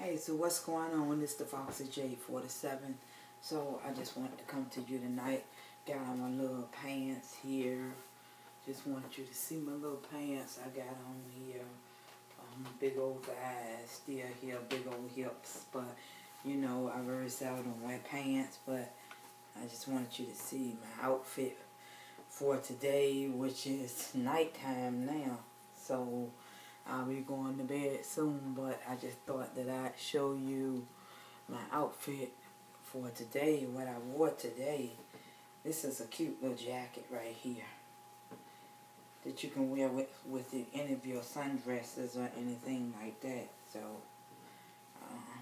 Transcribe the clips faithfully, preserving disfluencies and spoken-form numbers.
Hey, so what's going on? It's the Ofotd J forty-seven. So I just wanted to come to you tonight. Got on my little pants here. Just wanted you to see my little pants I got on here. Um, big old thighs, still here, big old hips. But you know, I very seldom wear pants. But I just wanted you to see my outfit for today, which is nighttime now. So I'll be going to bed soon, but I just thought that I'd show you my outfit for today, what I wore today. This is a cute little jacket right here that you can wear with, with any of your sundresses or anything like that. So, um,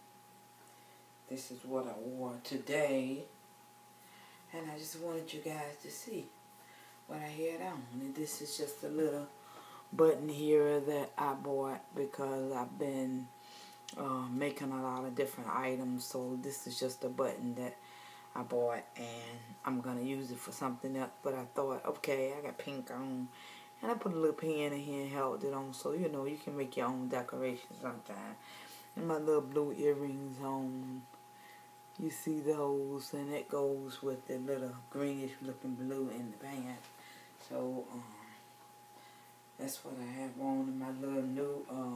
this is what I wore today. And I just wanted you guys to see what I had on. And this is just a little button here that I bought because I've been uh, making a lot of different items. So this is just a button that I bought, and I'm going to use it for something else. But I thought, okay, I got pink on, and I put a little pin in here and held it on. So, you know, you can make your own decoration sometime. And my little blue earrings on. You see those, and it goes with the little greenish looking blue in the pants. So, um, that's what I have on in my little new, uh,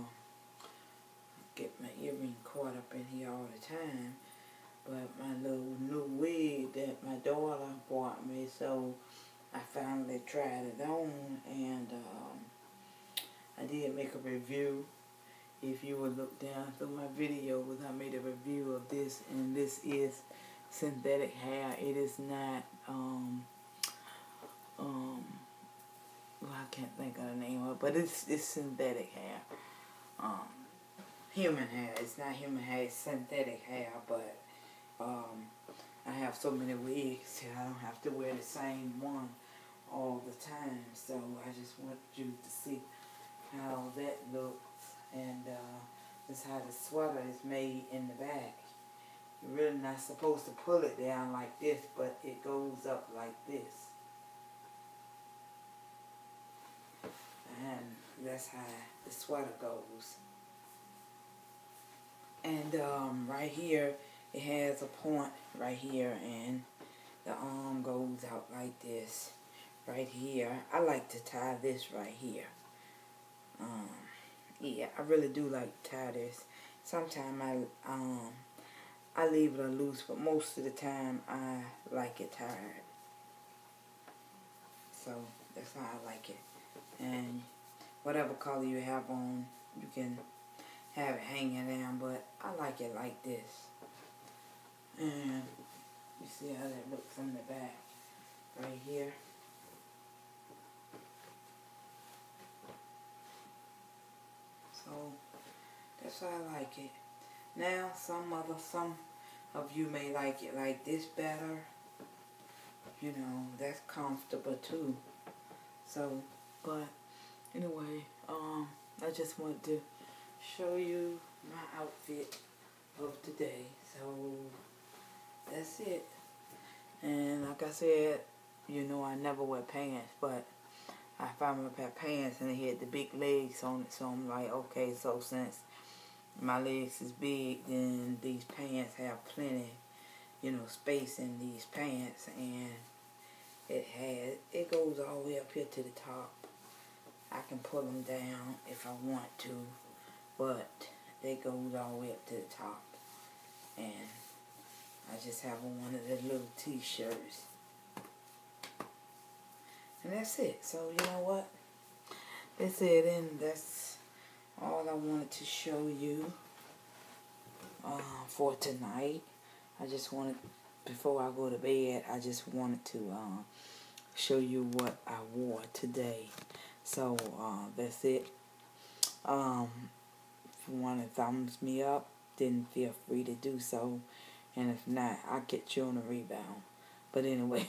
get my earring caught up in here all the time. But my little new wig that my daughter bought me, so I finally tried it on, and um, I did make a review. If you would look down through my videos, I made a review of this, and this is synthetic hair. It is not, um, um, well, I can't think of the name of it, but it's, it's synthetic hair. Um, human hair. It's not human hair, it's synthetic hair, but um, I have so many wigs that I don't have to wear the same one all the time. So I just want you to see how that looks. And uh, this is how the sweater is made in the back. You're really not supposed to pull it down like this, but it goes up like this. And that's how the sweater goes. And um, right here, it has a point right here, and the arm goes out like this. Right here. I like to tie this right here. Um, yeah, I really do like to tie this. Sometimes I um I leave it loose, but most of the time I like it tied. So that's how I like it. And whatever color you have on, you can have it hanging down, but I like it like this. And you see how that looks in the back right here. So that's how I like it. Now some other some of you may like it like this better. You know, that's comfortable too. So, but anyway, um, I just want to show you my outfit of today. So that's it. And like I said, you know, I never wear pants, but I found my pair of pants and they had the big legs on it. So I'm like, okay, so since my legs is big, then these pants have plenty, you know, space in these pants, and it has, it goes all the way up here to the top. I can pull them down if I want to, but they goes all the way up to the top. And I just have on one of the little t-shirts. And that's it. So, you know what? That's it, and that's all I wanted to show you uh, for tonight. I just wanted, before I go to bed, I just wanted to uh, show you what I wore today. So, uh, that's it. Um, if you want to thumbs me up, then feel free to do so. And if not, I'll get you on a rebound. But anyway,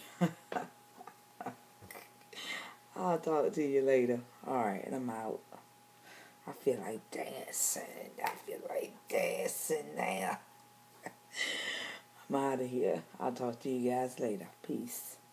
I'll talk to you later. Alright, I'm out. I feel like dancing. I feel like dancing now. I'm out of here. I'll talk to you guys later. Peace.